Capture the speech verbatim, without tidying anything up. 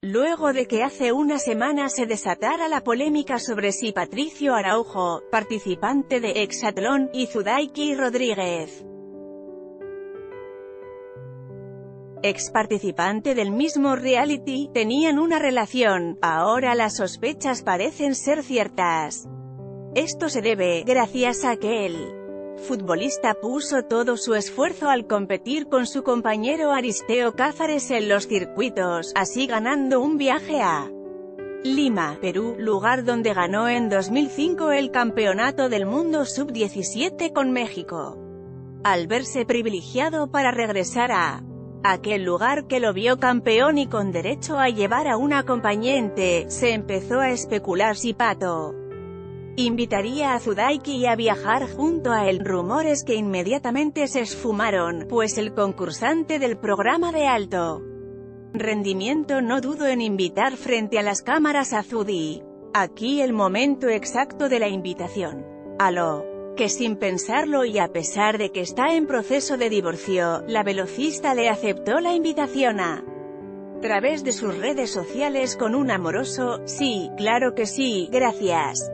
Luego de que hace una semana se desatara la polémica sobre si Patricio Araujo, participante de Hexatlón, y Zudaiki Rodríguez, ex participante del mismo reality, tenían una relación, ahora las sospechas parecen ser ciertas. Esto se debe, gracias a que el futbolista puso todo su esfuerzo al competir con su compañero Aristeo Cázares en los circuitos, así ganando un viaje a Lima, Perú, lugar donde ganó en dos mil cinco el Campeonato del Mundo sub diecisiete con México. Al verse privilegiado para regresar a aquel lugar que lo vio campeón y con derecho a llevar a un acompañante, se empezó a especular si Pato invitaría a Zudaiki a viajar junto a él, rumores que inmediatamente se esfumaron, pues el concursante del programa de alto rendimiento no dudó en invitar frente a las cámaras a Zudi. Aquí el momento exacto de la invitación. A lo que sin pensarlo y a pesar de que está en proceso de divorcio, la velocista le aceptó la invitación a través de sus redes sociales con un amoroso, sí, claro que sí, gracias.